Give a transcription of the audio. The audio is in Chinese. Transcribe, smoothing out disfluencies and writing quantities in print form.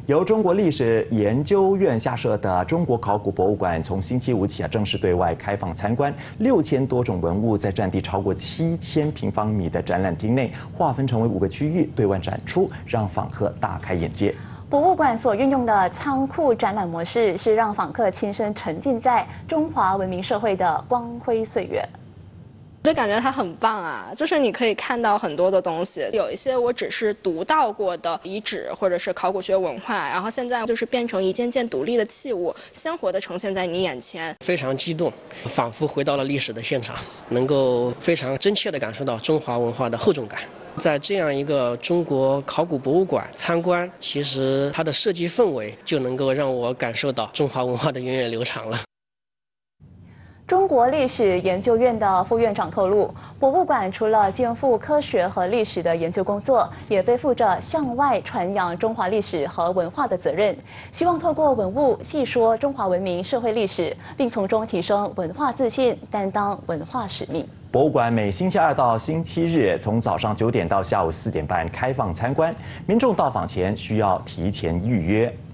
由中国历史研究院下设的中国考古博物馆，从星期五起正式对外开放参观。6000多种文物在占地超过7000平方米的展览厅内，划分成为5个区域对外展出，让访客大开眼界。 博物馆所运用的仓库展览模式，是让访客亲身沉浸在中华文明社会的光辉岁月。 就感觉它很棒啊，就是你可以看到很多的东西，有一些我只是读到过的遗址或者是考古学文化，然后现在就是变成一件件独立的器物，鲜活的呈现在你眼前， 非常激动，仿佛回到了历史的现场，能够非常真切地感受到中华文化的厚重感。在这样一个中国考古博物馆参观，其实它的设计氛围就能够让我感受到中华文化的源远流长了。 中国历史研究院的副院长透露，博物馆除了肩负科学和历史的研究工作，也背负着向外传扬中华历史和文化的责任。希望透过文物细说中华文明社会历史，并从中提升文化自信，担当文化使命。 博物馆每星期2到星期日，从早上9点到下午4点半开放参观，民众到访前需要提前预约。